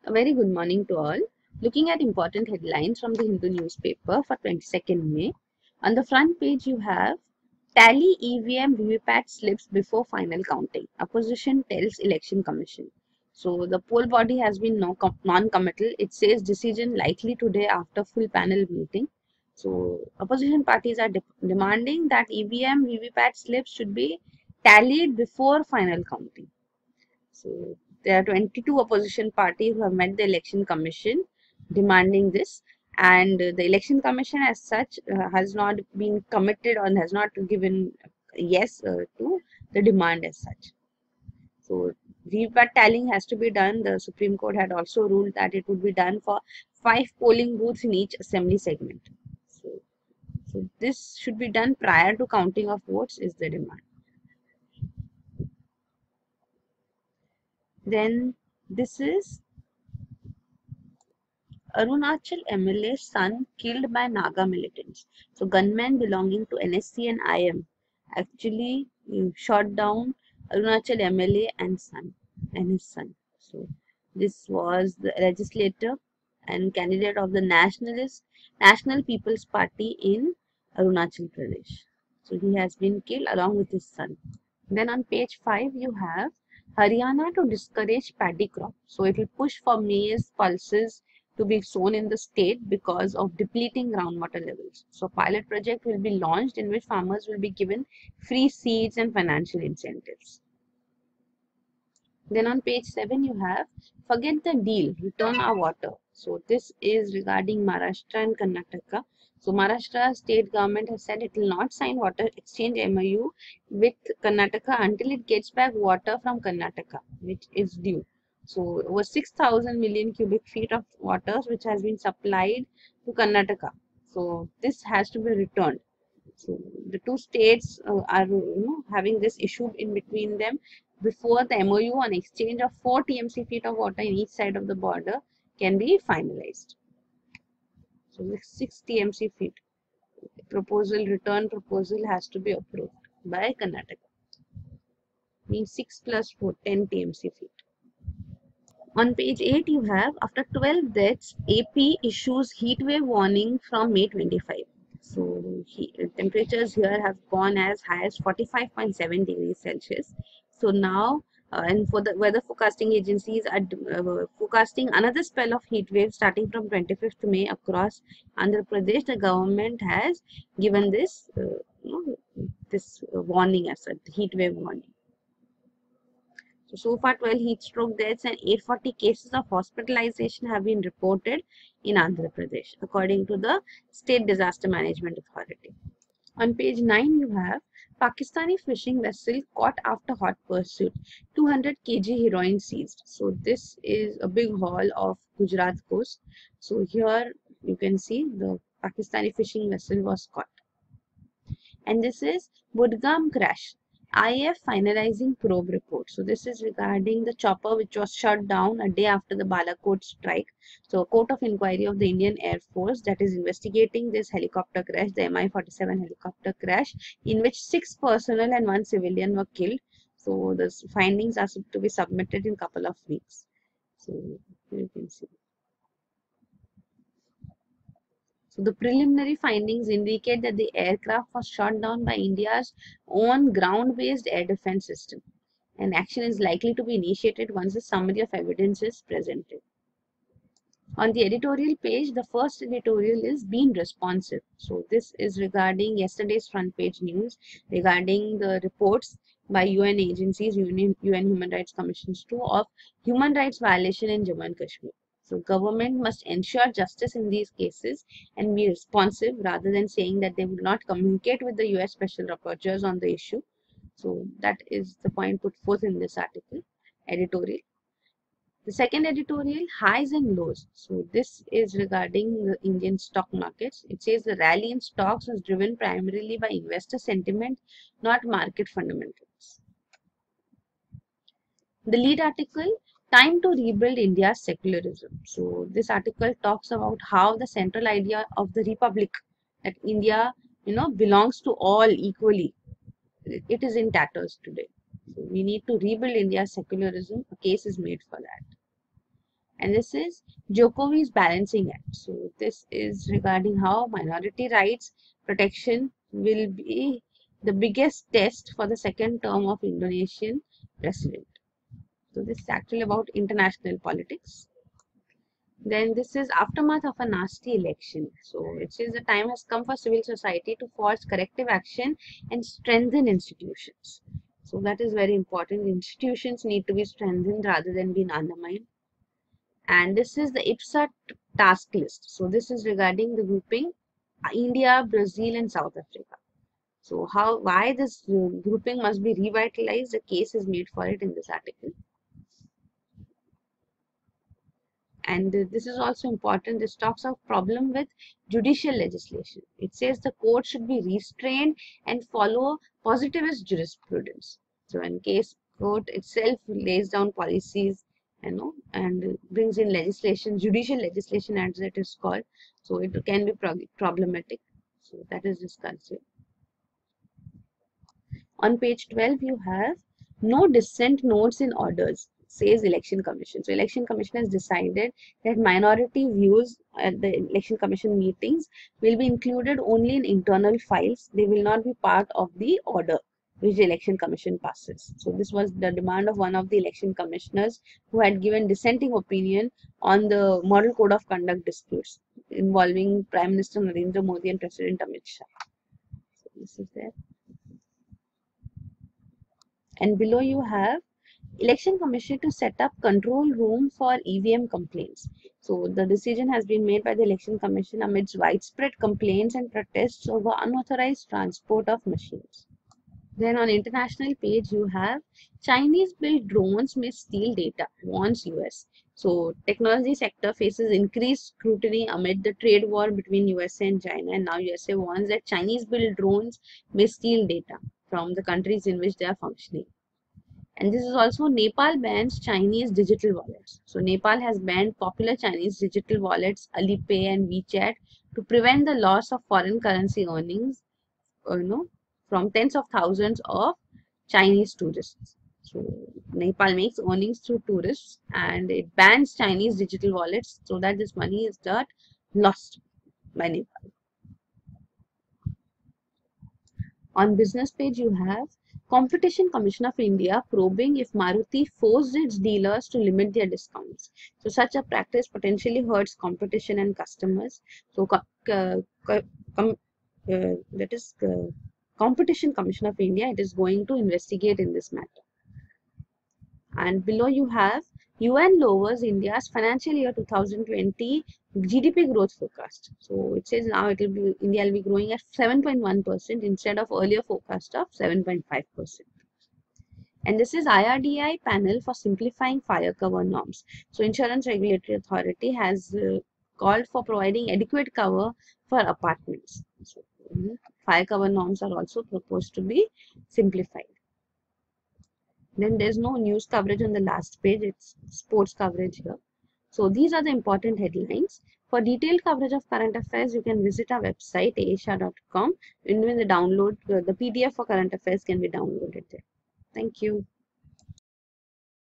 A very good morning to all. Looking at important headlines from the Hindu newspaper for 22nd May. On the front page, you have tally EVM VVPAT slips before final counting. Opposition tells Election Commission. So the poll body has been non-committal. It says decision likely today after full panel meeting. So opposition parties are demanding that EVM VVPAT slips should be tallied before final counting. So there are 22 opposition parties who have met the election commission demanding this, and the election commission as such has not been committed or has not given yes to the demand as such. So VVPAT tallying has to be done. The Supreme Court had also ruled that it would be done for 5 polling booths in each assembly segment. So this should be done prior to counting of votes is the demand. Then this is Arunachal MLA's son killed by Naga militants. So gunmen belonging to NSC and IM actually shot down Arunachal MLA and his son. So this was the legislator and candidate of the National People's Party in Arunachal Pradesh. So he has been killed along with his son. Then on page 5 you have Haryana to discourage paddy crop. So it will push for maize pulses to be sown in the state because of depleting groundwater levels. So pilot project will be launched in which farmers will be given free seeds and financial incentives. Then on page 7 you have forget the deal, return our water. So this is regarding Maharashtra and Karnataka. So Maharashtra state government has said it will not sign water exchange MOU with Karnataka until it gets back water from Karnataka, which is due. So over 6,000 million cubic feet of water which has been supplied to Karnataka. So this has to be returned. So the two states are having this issue in between them before the MOU on exchange of 4 TMC feet of water in each side of the border can be finalized. So the 6 TMC feet return proposal has to be approved by Karnataka. Means 6 plus 4, 10 TMC feet. On page 8 you have after 12 deaths, AP issues heat wave warning from May 25. So temperatures here have gone as high as 45.7 degrees Celsius. So now and for the weather forecasting agencies are forecasting another spell of heat wave starting from 25th May across Andhra Pradesh. The government has given this warning as a heat wave warning. So far 12 heat stroke deaths and 840 cases of hospitalization have been reported in Andhra Pradesh according to the State Disaster Management Authority. On page 9 you have Pakistani fishing vessel caught after hot pursuit, 200 kg heroin seized. So this is a big haul of Gujarat coast. So here you can see the Pakistani fishing vessel was caught. And this is Budgam crash. IAF finalizing probe report. So this is regarding the chopper which was shut down a day after the Balakot strike. So a court of inquiry of the Indian Air Force that is investigating this helicopter crash, the Mi-47 helicopter crash, in which 6 personnel and 1 civilian were killed. So the findings are to be submitted in a couple of weeks. So you can see. So the preliminary findings indicate that the aircraft was shot down by India's own ground-based air defense system, and action is likely to be initiated once a summary of evidence is presented. On the editorial page, the first editorial is being responsive. So this is regarding yesterday's front page news regarding the reports by UN agencies, UN Human Rights Commissions too, of human rights violation in Jammu and Kashmir. So government must ensure justice in these cases and be responsive rather than saying that they would not communicate with the US Special Rapporteurs on the issue. So that is the point put forth in this article, editorial. The second editorial, highs and lows. So this is regarding the Indian stock markets. It says the rally in stocks was driven primarily by investor sentiment, not market fundamentals. The lead article, time to rebuild India's secularism. So this article talks about how the central idea of the republic, that India, belongs to all equally, it is in tatters today. So we need to rebuild India's secularism. A case is made for that. And this is Jokovi's balancing act. So this is regarding how minority rights protection will be the biggest test for the second term of Indonesian president. So this is actually about international politics. Then this is aftermath of a nasty election. So it says the time has come for civil society to force corrective action and strengthen institutions. So that is very important. Institutions need to be strengthened rather than being undermined. And this is the IPSA task list. So this is regarding the grouping India, Brazil, and South Africa. So why this grouping must be revitalized? The case is made for it in this article. And this is also important. This talks of problem with judicial legislation. It says the court should be restrained and follow positivist jurisprudence. So in case court itself lays down policies, and brings in legislation, judicial legislation as it is called, so it can be problematic. So that is discussed here. On page 12, you have no dissent notes in orders, says Election Commission. So Election Commission has decided that minority views at the Election Commission meetings will be included only in internal files. They will not be part of the order which the Election Commission passes. So this was the demand of one of the election commissioners who had given dissenting opinion on the Model Code of Conduct disputes involving Prime Minister Narendra Modi and President Amit Shah. So this is there. And below you have Election Commission to set up control room for EVM complaints. So the decision has been made by the Election Commission amidst widespread complaints and protests over unauthorized transport of machines. Then on international page you have Chinese built drones may steal data, warns US. So technology sector faces increased scrutiny amid the trade war between USA and China, and now USA warns that Chinese built drones may steal data from the countries in which they are functioning. And this is also Nepal bans Chinese digital wallets. So Nepal has banned popular Chinese digital wallets Alipay and WeChat to prevent the loss of foreign currency earnings, from tens of thousands of Chinese tourists. So Nepal makes earnings through tourists and it bans Chinese digital wallets so that this money is not lost by Nepal. On business page you have Competition Commission of India probing if Maruti forced its dealers to limit their discounts. So such a practice potentially hurts competition and customers. So that is Competition Commission of India, it is going to investigate in this matter. And below you have UN lowers India's financial year 2020 GDP growth forecast. So it says now India will be growing at 7.1% instead of earlier forecast of 7.5%. And this is IRDAI panel for simplifying fire cover norms. So Insurance Regulatory Authority has called for providing adequate cover for apartments. So, fire cover norms are also proposed to be simplified. Then there's no news coverage on the last page, it's sports coverage here. So these are the important headlines. For detailed coverage of current affairs, you can visit our website asia.com, and when the PDF for current affairs can be downloaded there. Thank you.